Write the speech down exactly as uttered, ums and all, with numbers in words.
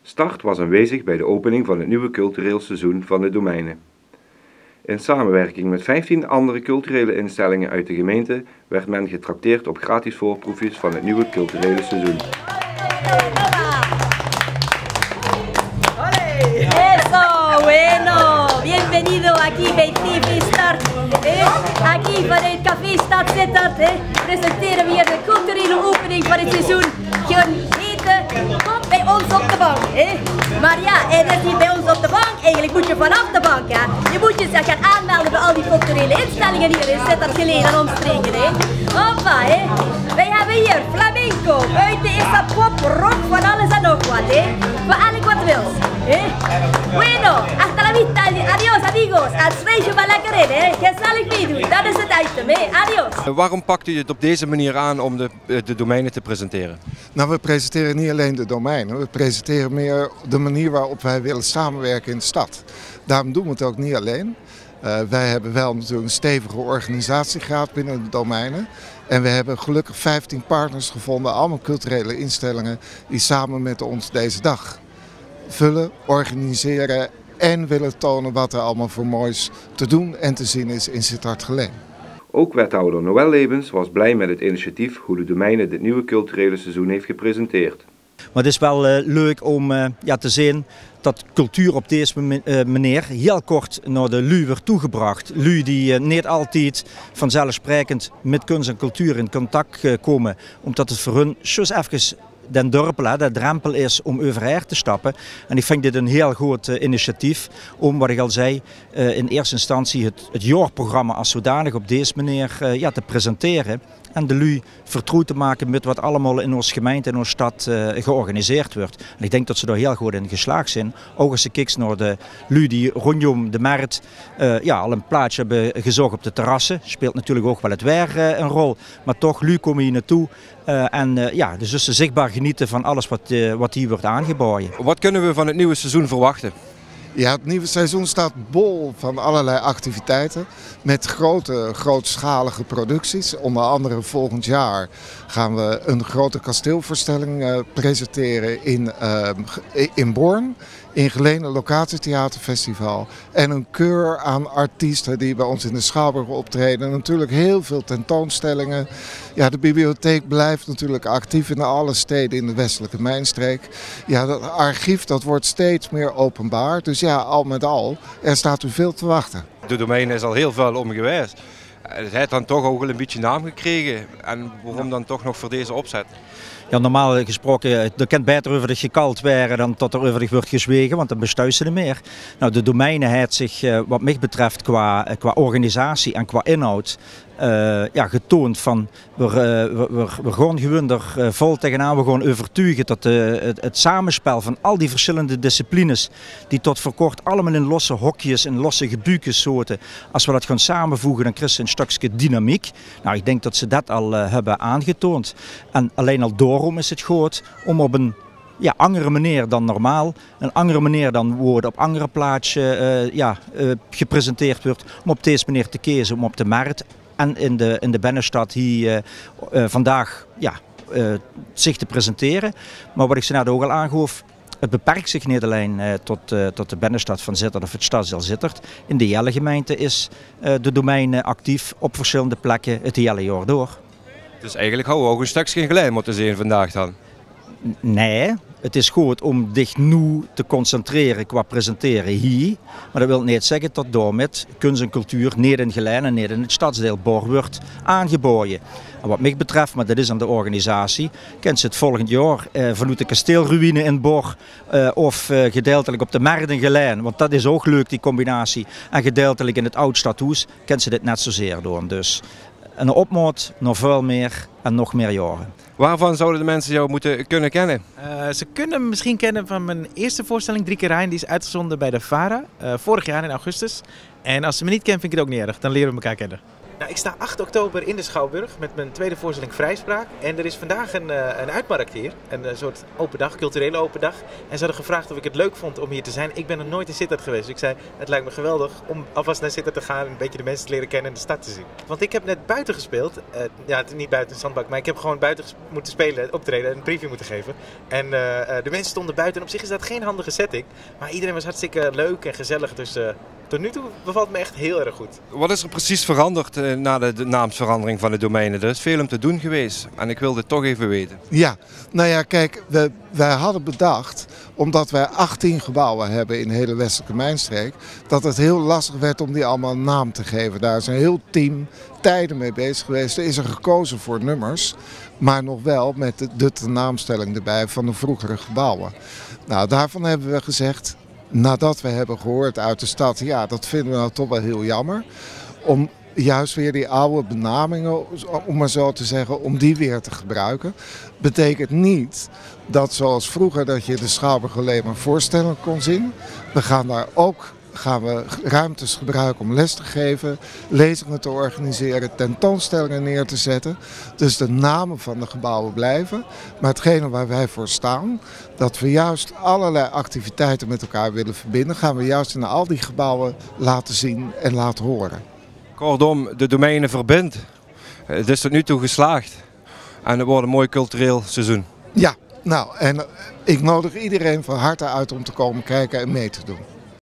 Start was aanwezig bij de opening van het nieuwe cultureel seizoen van de Domeinen. In samenwerking met vijftien andere culturele instellingen uit de gemeente werd men getrakteerd op gratis voorproefjes van het nieuwe culturele seizoen. Eso, bueno, bienvenido aquí bij T V Start. Eh? Aquí vanuit Café Stad Sittard eh? presenteren we hier de culturele opening van het seizoen. Genieten, kom bij ons op de bank. Eh? Maar ja, het is niet bij ons op de bank, eigenlijk moet je vanaf de bank. Hè? Je moet je zich gaan aanmelden bij al die culturele instellingen hier in Sittard geleden en omstreken. Eh? Hoppa, eh? Wij hebben hier flamenco, buiten is dat pop, rock, van alles en nog wat. Eh? Voor elk wat wils. Eh? Bueno, hasta la vista, adiós amigos, en schrijf je maar lekker in, hè? Gezellig meedoen, dat is het item, hè? Adiós. Waarom pakt u het op deze manier aan om de, de domeinen te presenteren? Nou, we presenteren niet alleen de domeinen, we presenteren meer de manier waarop wij willen samenwerken in de stad. Daarom doen we het ook niet alleen. Uh, wij hebben wel natuurlijk een stevige organisatiegraad binnen de domeinen. En we hebben gelukkig vijftien partners gevonden, allemaal culturele instellingen, die samen met ons deze dag vullen, organiseren en willen tonen wat er allemaal voor moois te doen en te zien is in Sittard-Geleen. Ook wethouder Noël Lebens was blij met het initiatief hoe de Domeinen dit nieuwe culturele seizoen heeft gepresenteerd. Maar het is wel uh, leuk om uh, ja, te zien dat cultuur op deze manier heel kort naar de Lu werd toegebracht. Lu die uh, niet altijd vanzelfsprekend met kunst en cultuur in contact uh, komen, omdat het voor hun zoals even den dorpel, de drempel is om overheen te stappen. En ik vind dit een heel goed uh, initiatief om, wat ik al zei, uh, in eerste instantie het, het jaarprogramma als zodanig op deze manier uh, ja, te presenteren. En de Lu vertrouwd te maken met wat allemaal in onze gemeente en onze stad uh, georganiseerd wordt. En ik denk dat ze daar heel goed in geslaagd zijn. Ook als je kijkt naar de Lu die rondom de markt uh, ja, al een plaatsje hebben gezocht op de terrassen. Speelt natuurlijk ook wel het weer uh, een rol. Maar toch, Lu komen hier naartoe. Uh, en uh, ja, dus, dus zichtbaar genieten van alles wat, uh, wat hier wordt aangeboden. Wat kunnen we van het nieuwe seizoen verwachten? Ja, het nieuwe seizoen staat bol van allerlei activiteiten met grote, grootschalige producties. Onder andere volgend jaar gaan we een grote kasteelvoorstelling uh, presenteren in, uh, in Born. In Geleen een locatietheaterfestival en een keur aan artiesten die bij ons in de Schouwburg optreden. Natuurlijk heel veel tentoonstellingen. Ja, de bibliotheek blijft natuurlijk actief in alle steden in de westelijke mijnstreek. Ja, dat archief dat wordt steeds meer openbaar. Dus ja, al met al, er staat u veel te wachten. De domein is al heel veel om geweest. Het heeft dan toch ook wel een beetje naam gekregen. En waarom dan toch nog voor deze opzet? Ja, normaal gesproken, er kan beter over de gekald werden dan tot er over de wordt gezwegen, want dan bestuist ze er meer. Nou, de domeinen heeft zich, wat mij betreft, qua, qua organisatie en qua inhoud, uh, ja, getoond van, we, uh, we, we, we gaan gewoon er uh, vol tegenaan, we gaan overtuigen dat uh, het, het samenspel van al die verschillende disciplines, die tot voor kort allemaal in losse hokjes en losse gebuukjes soorten, als we dat gaan samenvoegen, dan krijg je een stukje dynamiek. Nou, ik denk dat ze dat al uh, hebben aangetoond. En alleen al daarom is het goed om op een ja, andere manier dan normaal, een andere manier dan woorden op andere plaatsen uh, ja, uh, gepresenteerd wordt, om op deze manier te kiezen, om op de markt en in de, in de binnenstad hier uh, uh, vandaag ja, uh, zich te presenteren. Maar wat ik ze net ook al aangaf, het beperkt zich niet alleen uh, tot, uh, tot de binnenstad van Sittard of het stadsdeel Sittard. In de hele gemeente is uh, de domein actief op verschillende plekken het hele jaar door. Dus eigenlijk houden we ook een stukje gelijk moeten zien vandaag dan? Nee, het is goed om dicht nu te concentreren qua presenteren hier. Maar dat wil niet zeggen dat daarmee kunst en cultuur niet in Geleen en niet in het stadsdeel Borg wordt aangeboden. En wat mij betreft, maar dat is aan de organisatie, kent ze het volgend jaar eh, vanuit de kasteelruïne in Borg eh, of eh, gedeeltelijk op de markt in Geleen. Want dat is ook leuk, die combinatie. En gedeeltelijk in het oud stadhuis kent ze dit net zozeer door. Dus een opmaat, nog veel meer en nog meer jaren. Waarvan zouden de mensen jou moeten kunnen kennen? Uh, ze kunnen me misschien kennen van mijn eerste voorstelling, Drie keer Rijn. Die is uitgezonden bij de VARA, uh, vorig jaar in augustus. En als ze me niet kennen, vind ik het ook niet erg. Dan leren we elkaar kennen. Nou, ik sta acht oktober in de Schouwburg met mijn tweede voorstelling Vrijspraak. En er is vandaag een, uh, een uitmarkt hier. Een uh, soort open dag, culturele open dag. En ze hadden gevraagd of ik het leuk vond om hier te zijn. Ik ben nog nooit in Sittard geweest. Dus ik zei, het lijkt me geweldig om alvast naar Sittard te gaan. Een beetje de mensen te leren kennen en de stad te zien. Want ik heb net buiten gespeeld. Uh, ja, het is niet buiten een zandbak. Maar ik heb gewoon buiten moeten spelen, optreden en een preview moeten geven. En uh, de mensen stonden buiten. En op zich is dat geen handige setting. Maar iedereen was hartstikke leuk en gezellig. Dus uh, tot nu toe bevalt me echt heel erg goed. Wat is er precies veranderd uh, na de, de naamsverandering van de domeinen? Er is veel om te doen geweest en ik wilde het toch even weten. Ja, nou ja, kijk, we, wij hadden bedacht, omdat wij achttien gebouwen hebben in de hele westelijke mijnstreek, dat het heel lastig werd om die allemaal een naam te geven. Daar is een heel team tijden mee bezig geweest. Er is er gekozen voor nummers, maar nog wel met de, de tenaamstelling erbij van de vroegere gebouwen. Nou, daarvan hebben we gezegd, nadat we hebben gehoord uit de stad, ja, dat vinden we nou toch wel heel jammer, om juist weer die oude benamingen, om maar zo te zeggen, om die weer te gebruiken. Betekent niet dat zoals vroeger dat je de Schouwburg alleen maar voorstellingen kon zien. We gaan daar ook gaan we ruimtes gebruiken om les te geven, lezingen te organiseren, tentoonstellingen neer te zetten. Dus de namen van de gebouwen blijven. Maar hetgene waar wij voor staan, dat we juist allerlei activiteiten met elkaar willen verbinden, gaan we juist in al die gebouwen laten zien en laten horen. Kortom, de domeinen verbindt. Het is tot nu toe geslaagd. En het wordt een mooi cultureel seizoen. Ja, nou, en ik nodig iedereen van harte uit om te komen kijken en mee te doen.